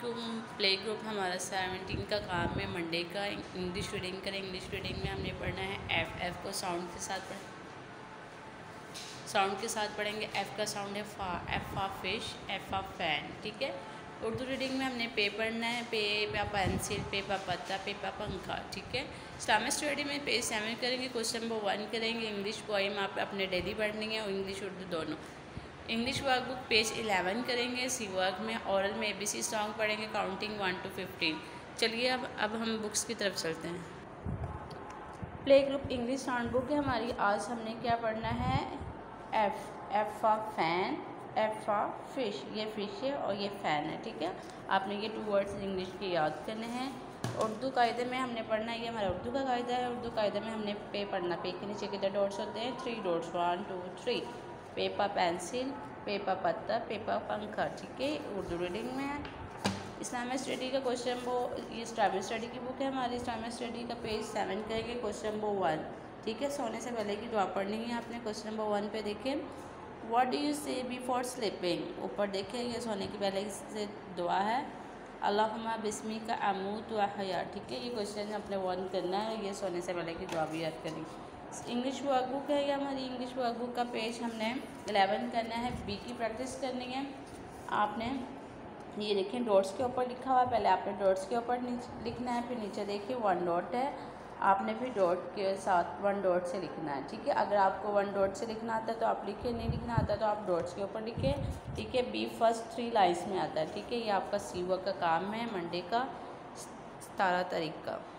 वालेकुम। Play group हमारा 17 का काम है मंडे का। इंग्लिश रीडिंग करें। इंग्लिश रीडिंग में हमने पढ़ना है एफ़ को साउंड के साथ पढ़ेंगे। एफ़ का साउंड है फा, एफ़ आ फिश, एफ़ आ फैन, ठीक है। उर्दू रीडिंग में हमने पे पढ़ना है, पे पा पेंसिल, पे पा पत्ता, पे पा पंखा, ठीक है। इस्लामिक स्टडी में पेज 7 करेंगे, क्वेश्चन नंबर 1 करेंगे। इंग्लिश पोइम आप अपने डेली पढ़नी है और इंग्लिश उर्दू दोनों। इंग्लिश वर्कबुक पेज 11 करेंगे। सी वर्क में औरल में ABC सॉन्ग पढ़ेंगे, काउंटिंग 1 to 15। चलिए अब हम बुक्स की तरफ चलते हैं। Play group English sound book है हमारी। आज हमने क्या पढ़ना है? F for fan, F for fish. ये फिश है और ये फ़ैन है, ठीक है। आपने ये 2 वर्ड्स इंग्लिश के याद करने हैं। उर्दू कायदे में हमने पढ़ना है, ये हमारा उर्दू का कायदा है। उर्दू कायदे में हमने पे पढ़ना। पे के नीचे कितने डॉट्स होते हैं? 3 डॉट्स, 1 2 3। पेपा पेंसिल, पेपा पत्ता, पेपा पंखा, ठीक है। उर्दू रीडिंग में है। इस्लामिक स्टडी का क्वेश्चन वो, ये इस्लामिक स्टडी की बुक है हमारी। इस्लामिक स्टडी का पेज 7 करेंगे, क्वेश्चन नंबर 1, ठीक है। सोने से पहले की दुआ पढ़नी है आपने। क्वेश्चन नंबर 1 पे देखें, what do you say before sleeping. ऊपर देखें, ये सोने की पहले से दुआ है। अल्लाहुम्मा बिस्मी का अमूत व अहया, ठीक है। ये क्वेश्चन अपने 1 करना है। ये सोने से पहले की दुआ भी याद करनी। इंग्लिश वर्कबुक है ये हमारी। इंग्लिश वर्कबुक का पेज हमने 11 करना है। बी की प्रैक्टिस करनी है आपने। ये देखें, डॉट्स के ऊपर लिखा हुआ है। पहले आपने डॉट्स के ऊपर लिखना है, फिर नीचे देखिए 1 डॉट है, आपने फिर डॉट के साथ 1 डॉट से लिखना है, ठीक है। अगर आपको 1 डॉट से लिखना आता है तो आप लिखें, नहीं लिखना आता तो आप डॉट्स के ऊपर लिखें, ठीक है। बी फर्स्ट 3 लाइन्स में आता है, ठीक है। ये आपका सी वर्क का काम है मंडे का 17 तारीख का।